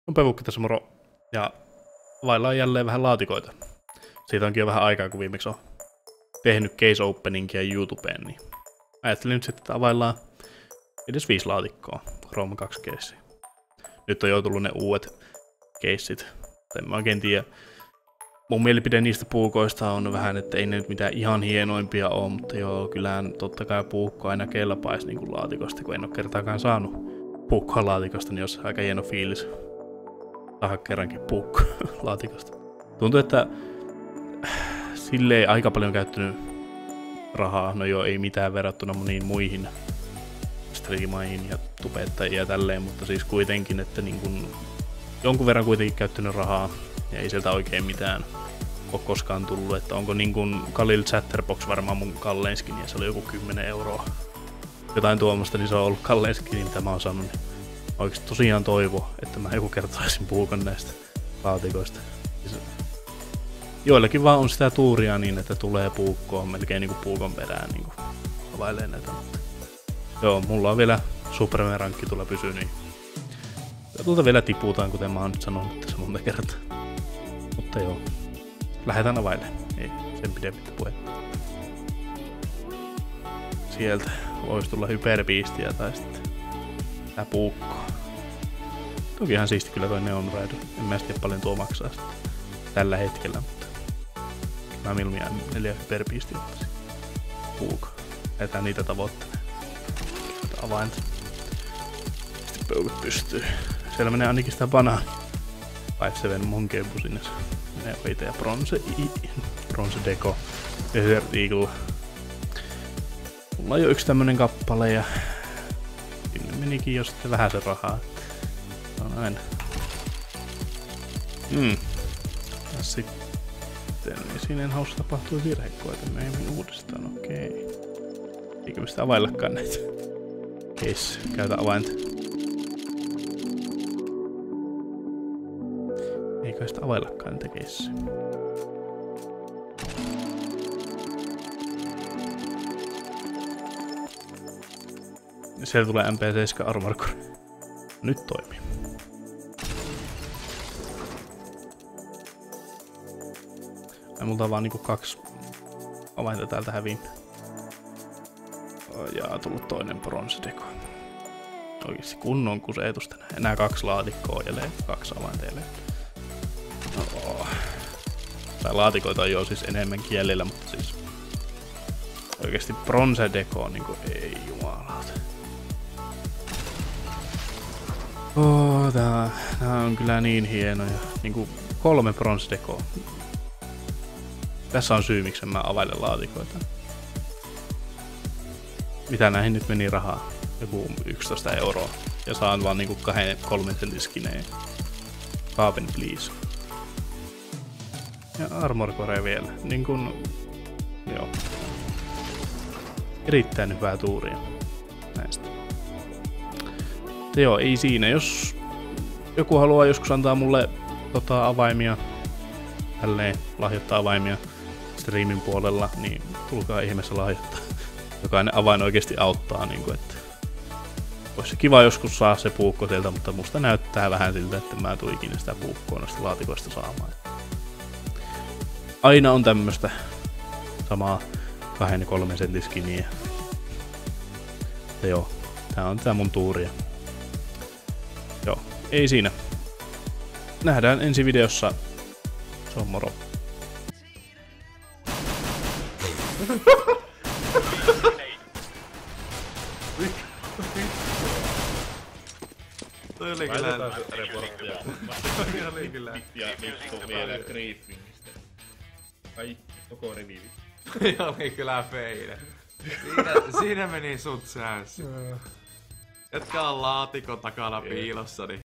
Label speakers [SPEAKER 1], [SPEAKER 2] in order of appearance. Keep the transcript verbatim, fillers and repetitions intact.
[SPEAKER 1] On Pevukki tässä moro. Ja availlaan jälleen vähän laatikoita. Siitä onkin jo vähän aikaa, kun viimeksi on tehnyt case openingia YouTubeen, niin ajattelin nyt sitten, että availlaan edes viisi laatikkoa Chrome kaksi keisiä. Nyt on jo tullut ne uudet keissit. En mä oikein tiedä. Mun mielipide niistä puukoista on vähän, että ei ne nyt mitään ihan hienoimpia ole, mutta joo, kyllähän totta kai puukko aina kelpaisi niin kuin laatikosta, kun en ole kertaakaan saanut puukkoa laatikosta, niin olisi aika hieno fiilis saada kerrankin puukko laatikosta. Tuntuu, että silleen aika paljon käyttänyt rahaa, no joo, ei mitään verrattuna moniin muihin striimaihin ja tubettajia ja tälleen, mutta siis kuitenkin, että niin kun jonkun verran kuitenkin käyttänyt rahaa ja ei sieltä oikein mitään ole koskaan tullut, että onko niin kun Khalil Chatterbox varmaan mun kallein skin ja se oli joku kymmenen euroa. Jotain tuommoista, niin se on ollut kallein skin, mitä mä oon saanut, niin oikeesti tosiaan toivo, että mä joku kerta saisin puukon näistä laatikoista. Joillakin vaan on sitä tuuria niin, että tulee puukkoon melkein niinku puukon perään niinku availee näitä. Mutta joo, mulla on vielä Supreme-rankki tulla pysyy, niin tuolta vielä tiputaan, kuten mä oon nyt sanonut tässä monta kertaa. Mutta joo, lähdetään availemaan. Ei sen pidemmittä puhetta. Sieltä voisi tulla hyperbiistiä tai sitten tää puukkoa. Toki ihan siisti kyllä toi Neon Rider. En mä tiedä paljon tuo maksaa sitten tällä hetkellä, mutta mä milmiä neljä hyperbiistiä ottaisin. Puukko. Lähdetään niitä tavoittamaan. Avainta. Sitten peukut pystyy. Siellä menee ainakin sitä banaani. viisi seitsemän Monkeepu sinne. Menee oite ja bronze i. Bronze Deco. Desert Eagle. Mulla on jo yksi tämmönen kappale ja sinne menikin jo sitten vähän se rahaa. No näin. Hmm. Ja sitten niin siinä en haussa tapahtui virhekoita. Mä en uudestaan, okei. Eikö me sitä availlakaan näitä? Case, käytä avainta. Eikö sitä availlakaan näitä case? Sieltä tulee M P seitsemän Armor Core. Nyt toimii. Ja multa on vaan niinku kaksi avainta täältä häviin. Ja tullut toinen Bronze Deco. Oikeesti kunnon kuseetus tänään. Enää kaksi laatikkoa jäljellä, kaksi avainta jäljellä. No, tai laatikoita on jo siis enemmänkin jäljellä, mutta siis oikeesti Bronze Deco on niinku ei jumalauta. Oh, tää, tää on kyllä niin hieno ja niinku kolme Bronze Decoa. Tässä on syy, miksi mä availen laatikoita. Mitä näihin nyt meni rahaa? Joku yksitoista euroa. Ja saan vaan niinku kahden, kolmen sentin skineen. Carbon please. Ja Armor Core vielä. Niin kun, joo. Erittäin hyvää tuuria. Näistä. Mutta joo, ei siinä. Jos joku haluaa joskus antaa mulle tota, avaimia, tälleen lahjoittaa avaimia streamin puolella, niin tulkaa ihmeessä lahjoittaa. Jokainen avain oikeesti auttaa, niin kuin, että olisi kiva joskus saa se puukko sieltä, mutta musta näyttää vähän siltä, että mä en tule ikinä sitä puukkoa noista laatikoista saamaan. Aina on tämmöstä samaa kahden ja kolmen sentin skiniä. Mutta joo, tää on tää mun tuuria. Joo, ei siinä. Nähdään ensi videossa. Se on moro.
[SPEAKER 2] Toi oli kyllä...
[SPEAKER 1] reporttia.
[SPEAKER 2] Toi oli kyllä...
[SPEAKER 1] Ja vittu vielä Griffingistä. Kaikki, koko reviivi.
[SPEAKER 2] Toi oli kyllä feile. Siinä, siinä meni sut säässä. Jotka on laatikon takana piilossa, niin